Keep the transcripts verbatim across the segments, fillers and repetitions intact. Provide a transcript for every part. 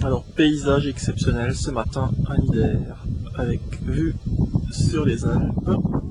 Alors, paysage exceptionnel ce matin à Nidère, avec vue sur les Alpes.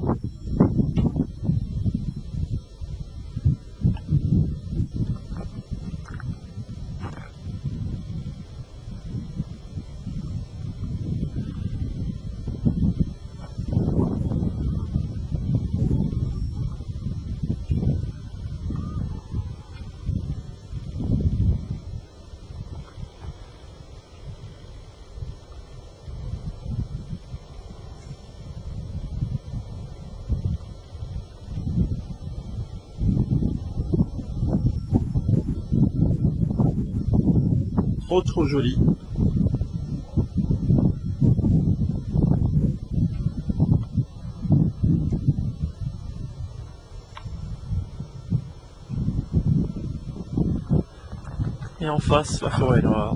Trop trop joli. Et en face, la forêt noire.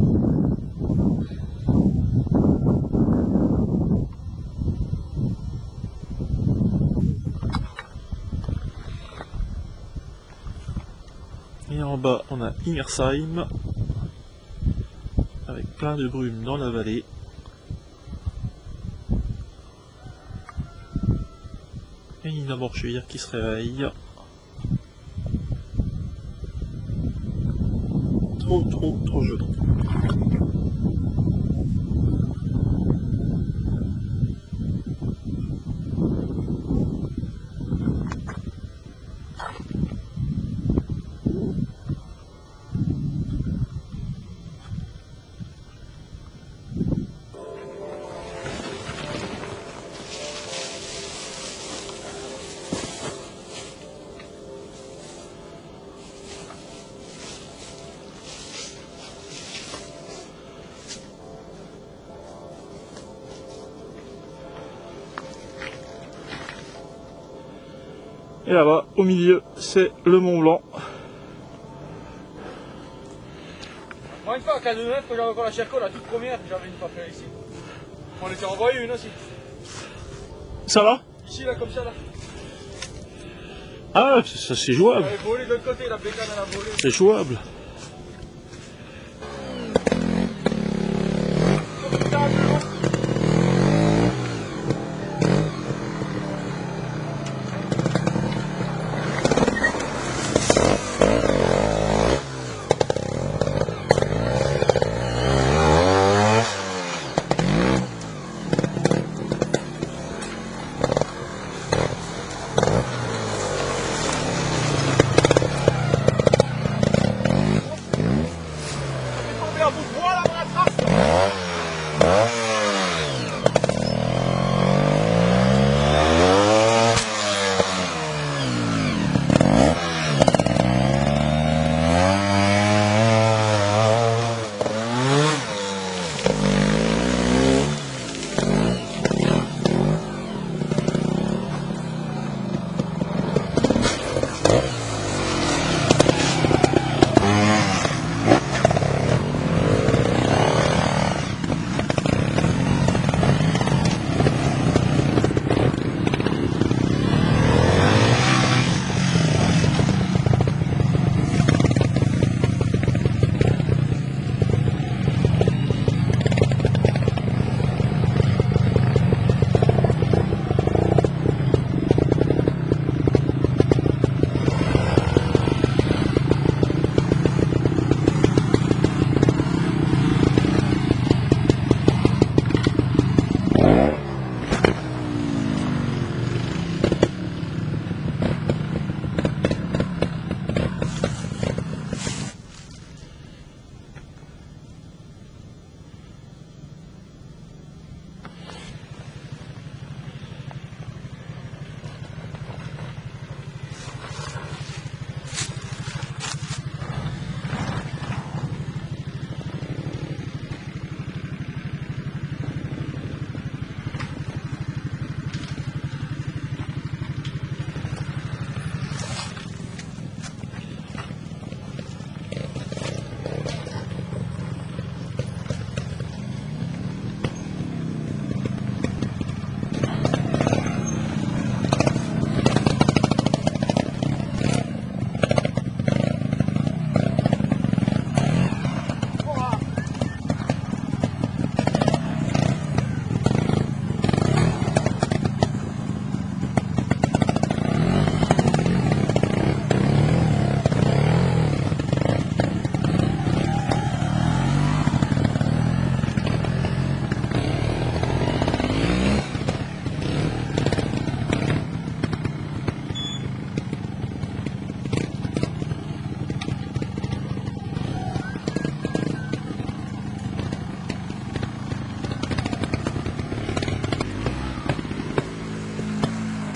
Et en bas, on a Immersheim, avec plein de brume dans la vallée. Et Nina Morchuire qui se réveille. Trop trop trop joli. Et là-bas, au milieu, c'est le Mont Blanc. Moi, une fois, à quatre neuf, quand j'avais encore la Cherco, la toute première, j'avais une fois fait ici. On les a envoyé une aussi. Ça va? Ici, là, comme ça, là. Ah, ça c'est jouable. Elle avait volé de l'autre côté, la bécane, elle a volé. C'est jouable.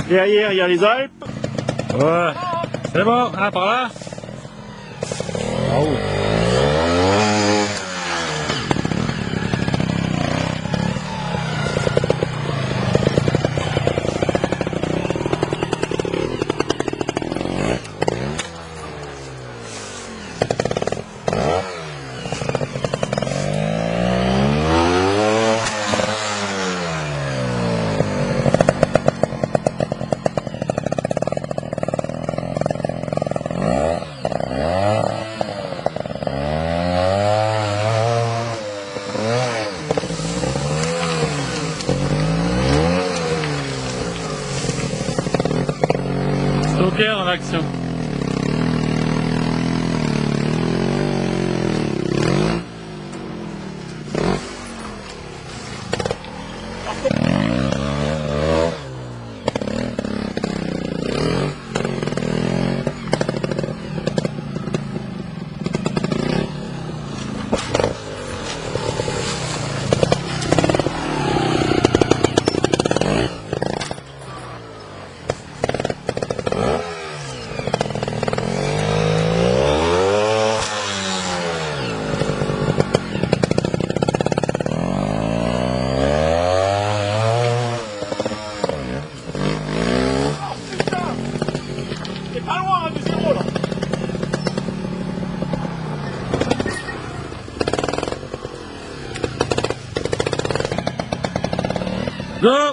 Derrière, il y a les Alpes. Ouais, c'est bon, hein, par là. Ah oui. Stocker en action. Go!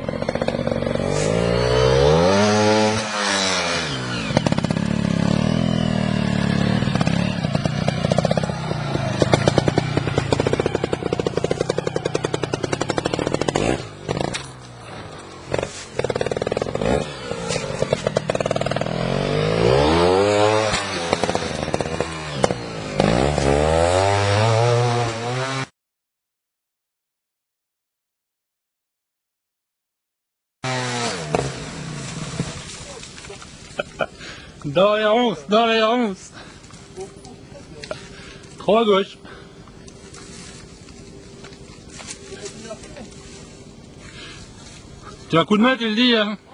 Dans les ronces, dans les ronces. Trop à gauche. Tu as un coup de main, tu le dis, hein.